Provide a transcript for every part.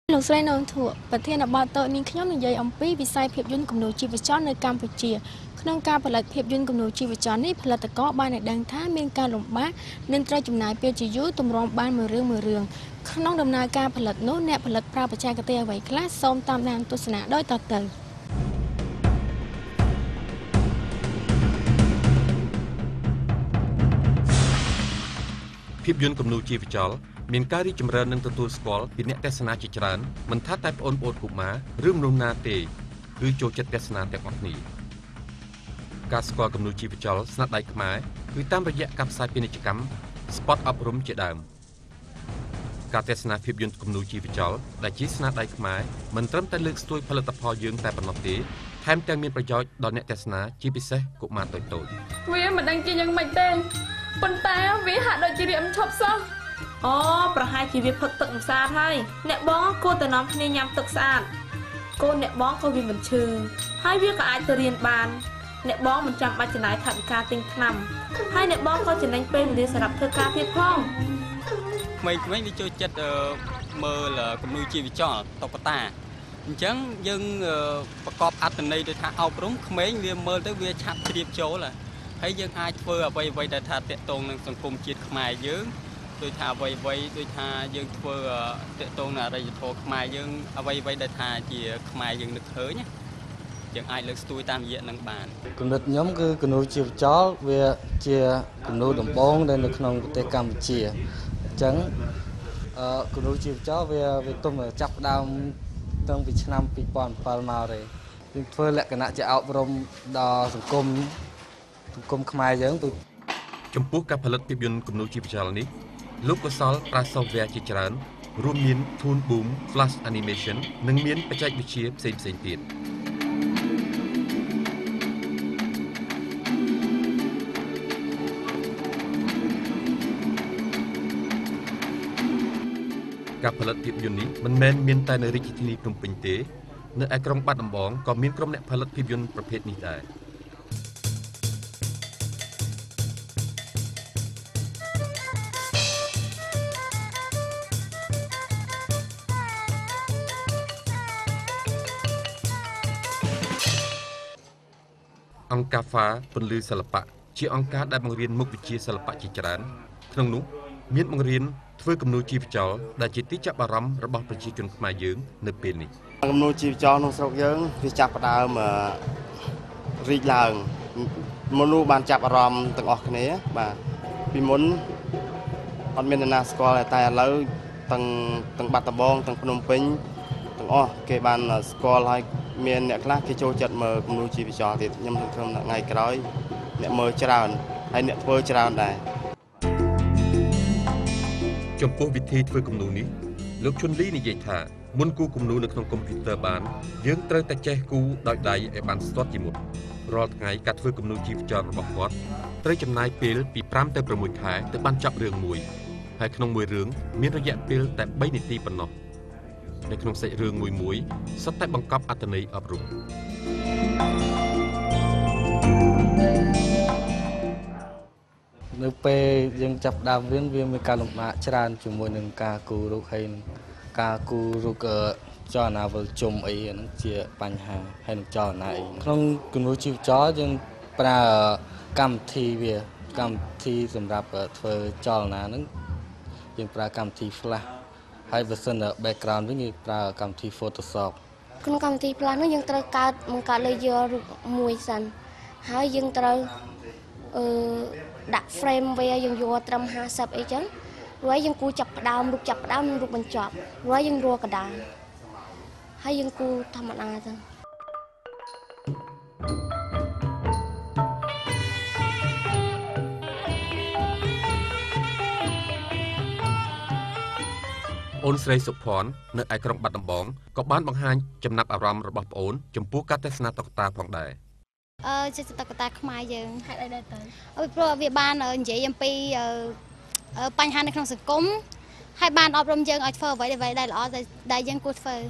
លោកស្រីនៅធួប្រធានបទតនេះខ្ញុំនិយាយអំពីវិស័យភាពយន្តគំនូរជីវចលនៅកម្ពុជាក្នុងការផលិតភាពយន្តគំនូរជីវចលនេះផលិតករបានឲ្យដឹងថាមានការលំបាកនិងត្រូវចំណាយពេលជាយូរទម្រាំបានមួយរឿងក្នុងដំណើរការផលិតនោះអ្នកផលិតប្រើបច្ចេកទេសអ្វីខ្លះសូមតាមដានទស្សនាដោយតទៅភាពយន្តគំនូរជីវចលមានការរីកចម្រើននិងទទួលស្គាល់ពីអ្នកទស្សនាជាច្រើនមិនថាតែប្អូនកុមារឬមនុស្សណាទេគឺចូលចិត្តទស្សនាទាំងអស់គ្នាការស្គាល់គំនូរជីវចលស្នាដៃខ្មែរគឺតាមរយៈការផ្សាយពាណិជ្ជកម្ម spot អប់រំជាដើមការទស្សនាភាពយន្តគំនូរជីវចលដែលជាស្នាដៃខ្មែរមិនត្រឹមតែលើកស្ទួយផលិតផលយើងតែប៉ុណ្ណោះទេថែមទាំងមានប្រយោជន៍ដល់អ្នកទស្សនាជាពិសេសកុមារតូចៗវាមិនដឹងជាយ៉ាងម៉េចទេប៉ុន្តែវាហាក់ដូចជារៀបឈប់សោះអូប្រហែលជាវាផឹកទឹកស្អាតហើយអ្នកបងគួរតែនាំគ្នាញ៉ាំទឹកស្អាតកូនអ្នកបងក៏វាមិនឈឺហើយវាក៏អាចទៅរៀនបានអ្នកបងមិនចាំបាច់ចំណាយថវិកាទិញថ្នាំហើយអ្នកបងក៏ចំណេញពេលវេលាសម្រាប់ធ្វើការទៀតផងក្មេងៗវាចូលចិត្តមើលគំនូរជីវចលតុក្កតាអញ្ចឹងយើងប្រកបអត្ថន័យដូចថាអប់រំក្មេងវាមើលទៅវាឆាប់ជ្រាបចូលហើយយើងអាចធ្វើអ្វីដែលថាតាក់ទងនឹងសង្គមជាតិខ្មែរយើងដូចថាអ្វីដូចថាយើងធ្វើតាក់ទងនឹងអរិយធម៌ខ្មែរយើងអ្វីដែលថាជាខ្មែរយើងនឹកឃើញយើងអាចលើកស្ទួយតាមរយៈនឹងបានគំនិតខ្ញុំគឺគំនូរជីវចលវាជាគំនូរដំបូងដែលនៅក្នុងប្រទេសកម្ពុជាអញ្ចឹងគំនូរជីវចលវាទុំចាប់ផ្ដើមតាំងពីឆ្នាំ2007មកទេយើងធ្វើលក្ខណៈជាអប់រំដល់សង្គមខ្មែរយើងចំពោះការផលិតភាពយន្តគំនូរជីវចលនេះលោកកុសលប្រើ software ជាច្រើនរួមមាន Toon Boom Flash Animation និងមានបច្ចេកវិទ្យាផ្សេងៗទៀតការផលិតភាពយន្តនេះមិនមែនមានតែនៅរាជធានីភ្នំពេញទេនៅឯក្រុងបាត់ដំបងក៏មានក្រុមអ្នកផលិតភាពយន្តប្រភេទនេះដែរអង្គការ FA ពន្លឺសិល្បៈជាអង្គការដែលបង្រៀនមុខវិជ្ជាសិល្បៈជាច្រើនក្នុងនោះមានបង្រៀនធ្វើគំនូរជីវចលដែលជាទីចាប់អារម្មណ៍របស់ប្រជាជនខ្មែរយើងនៅពេលនេះគំនូរជីវចលក្នុងស្រុកយើងវាចាប់ផ្ដើមរីកឡើងមនុស្សបានចាប់អារម្មណ៍ទាំងអស់គ្នាបាទពីមុនអត់មានអ្នកណាស្គាល់តែឥឡូវទាំងបាត់ដំបងទាំងភ្នំពេញទាំងអស់គេបានស្គាល់ហើយមានអ្នកខ្លះគេចូលចិត្តមើលគំនូរជីវចលទៀតខ្ញុំសង្ឃឹមថាថ្ងៃក្រោយអ្នកមើលច្រើនហើយអ្នកធ្វើច្រើនដែរចំពោះវិធីធ្វើគំនូរនេះលោកជុនលីនិយាយថាមុនគូរគំនូរនៅក្នុងកុំព្យូទ័របានយើងត្រូវតែចេះគូរដោយដៃឲ្យបានស្ទាត់ជាមុនរាល់ថ្ងៃការធ្វើគំនូរជីវចលរបស់គាត់ត្រូវចំណាយពេលពី5ទៅ6ខែទើបបានចាប់រឿងមួយហើយក្នុងមួយរឿងមានរយៈពេលតែ3នាទីប៉ុណ្ណោះនៅក្នុងសាច់រឿងមួយសុទ្ធតែបង្កប់អត្ថន័យអប់រំនៅពេលយើងចាប់ដើមរៀនវាមានការលំបាកច្រើនជាមួយនឹងការគូររូបហើយនឹងការគូររូបចលនាវិលជុំអីហ្នឹងជាបញ្ហាហើយនឹងចលនាអីក្នុងគំនូរជីវចលយើងប្រើកម្មវិធីសម្រាប់ធ្វើចលនាហ្នឹងយើងប្រើកម្មវិធី Flash ហើយបើសិន background វិញយើងប្រើកម្មវិធី Photoshop ក្នុងកម្មវិធី Flash នោះយើងត្រូវកើតលើយករូបមួយសិនហើយយើងត្រូវដាក់ frame វាយើងយកត្រឹម50អីចឹងរួចយើងគូរចាប់ផ្ដើមរូបចាប់ផ្ដើមរូបបញ្ចប់រួចយើងរកកណ្ដាលហើយយើងគូរធម្មតាចឹងអូនស្រីសុភ័ណ្ឌនៅឯក្រុងបាត់ដំបងក៏បានបង្ហាញចំណាប់អារម្មណ៍របស់ប្អូនចំពោះការទស្សនាតុក្កតាផងដែរជាតុក្កតាខ្មែរយើងហេតុអីដែរទៅព្រោះវាបាននិយាយអំពីបញ្ហានៅក្នុងសង្គមហើយបានអប់រំយើងឲ្យធ្វើអ្វីដែលល្អដែលយើងគួរធ្វើ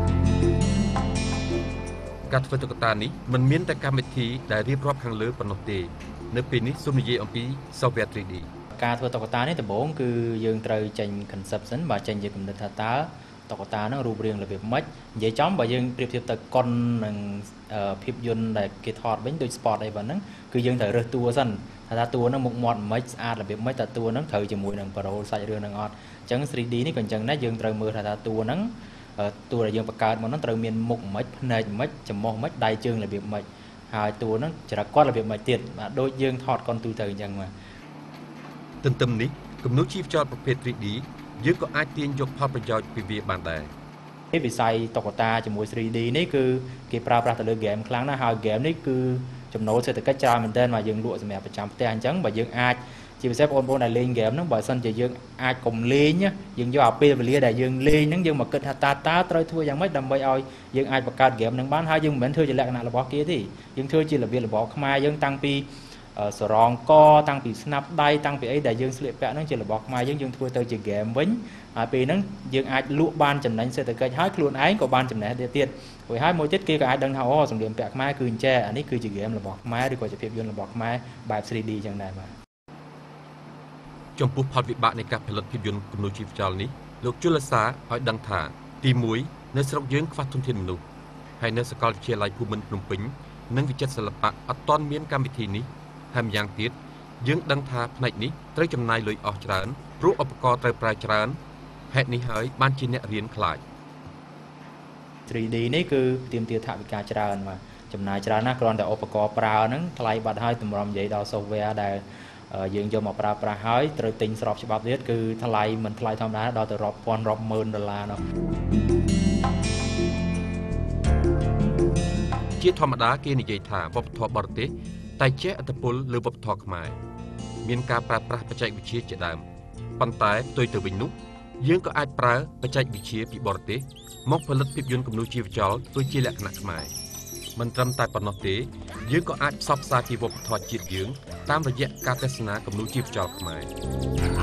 ការធ្វើតុក្កតានេះមិនមានតែកម្មវិធីដែលរៀបរាប់ខាងលើប៉ុណ្ណោះទេនៅពេលនេះសូមនិយាយអំពី software 3D ការធ្វើតុក្កតានេះដំបូងគឺយើងត្រូវចេញ concept សិនបើចេញជាគំនិតថាតើតកតានឹងរូបរាងរបៀបម៉េចនិយាយចំបើយើងប្រៀបធៀបទៅកុននឹងភាពយន្តដែលគេថតវិញដូច sport អីប៉ុណ្ណឹងគឺយើងត្រូវរើសតួសិនថាតួនឹងមុខមាត់ម៉េចស្អាតរបៀបម៉េចតើតួនឹងត្រូវជាមួយនឹងប្រូសាច់រឿងនឹងអត់អញ្ចឹង 3D នេះក៏អញ្ចឹងដែរយើងត្រូវមើលថាតួនឹងតួដែលយើងបង្កើតមកនោះត្រូវមានមុខម៉េចភ្នែកម៉េចច្រមុះម៉េចដៃជើងរបៀបម៉េចហើយតួនឹងចរិតគាត់របៀបម៉េចទៀតបាទដូចយើងថតកុនទូទៅអញ្ចឹងបាទទន្ទឹមនេះគំនូរជីវចលប្រភេទ 3D យើងក៏អាចទាញយកផលប្រយោជន៍ពីវាបានដែរវិស័យតុក្កតាជាមួយ 3D នេះគឺគេប្រើប្រាស់ទៅលើ game ខ្លាំងណាស់ហើយ game នេះគឺចំណូលសេដ្ឋកិច្ចច្រើនមែនទែនមកយើងលក់សម្រាប់ប្រចាំផ្ទះអញ្ចឹងបើយើងអាចជាពិសេសបងប្អូនដែលលេង game ហ្នឹងបើសិនជាយើងអាចកុំលេងយើងយកអាពេលវេលាដែលយើងលេងហ្នឹងយើងមកគិតថាតើត្រូវធ្វើយ៉ាងម៉េចដើម្បីឲ្យយើងអាចបង្កើត game ហ្នឹងបានហើយយើងមិនមែនធ្វើជាលក្ខណៈរបស់គេទេយើងធ្វើជារបៀបរបបខ្មែរយើងតាំងពីសរងកតាំងពីស្នាប់ដៃតាំងពីអីដែលយើងស្លៀកពាក់ហ្នឹងជារបស់ខ្មែរយើងធ្វើទៅជា game វិញហើយពេលហ្នឹងយើងអាចលក់បានចំណេញសេដ្ឋកិច្ចហើយខ្លួនឯងក៏បានចំណេះទៀតរួចហើយមួយទៀតគេក៏អាចដឹងថាអូសម្លៀកពាក់ខ្មែរគឺអញ្ចេះអានេះគឺជា game របស់ខ្មែរឬក៏ជាភាពយន្តរបស់ខ្មែរបែប 3D អញ្ចឹងដែរបាទចំពោះផលវិបាកនៃការផលិតភាពយន្តគំនូរជីវចលនេះលោកជលសាឲ្យដឹងថាទី1នៅស្រុកយើងខ្វះធនធានមនុស្សហើយនៅសាកលវិទ្យាល័យភូមិន្ទភ្នំពេញនិងវិចិត្រសិល្បៈអត់ទាន់មានកម្មវិធីនេះហើយម្យ៉ាងទៀតយើងដឹងថាផ្នែកនេះត្រូវចំណាយលុយអស់ច្រើនព្រោះឧបករណ៍ត្រូវប្រើច្រើនហេតុនេះហើយបានជាអ្នករៀនខ្លាច 3D នេះគឺទាមទារថវិកាច្រើនបាទចំណាយច្រើនណាស់គ្រាន់តែឧបករណ៍ប្រើហ្នឹងថ្លៃបាត់ហើយតម្រាំនិយាយដល់ software ដែលយើងយកមកប្រើប្រាស់ហើយត្រូវទិញស្របច្បាប់ទៀតគឺថ្លៃមិនថ្លៃធម្មតាដល់ទៅរាប់ពាន់រាប់ម៉ឺនដុល្លារនោះជាធម្មតាគេនិយាយថាវប្បធម៌បរទេសតែជះឥទ្ធិពលលើវប្បធម៌ខ្មែរមានការប្រើប្រាស់បច្ចេកវិទ្យាជាដើមប៉ុន្តែផ្ទុយទៅវិញនោះយើងក៏អាចប្រើបច្ចេកវិទ្យាពីបរទេសមកផលិតភាពយន្តគំនូរជីវចលធ្វើជាលក្ខណៈខ្មែរមិនត្រឹមតែប៉ុណ្ណោះទេយើងក៏អាចផ្សព្វផ្សាយពីវប្បធម៌ជាតិយើងតាមរយៈការទស្សនាគំនូរជីវចលខ្មែរ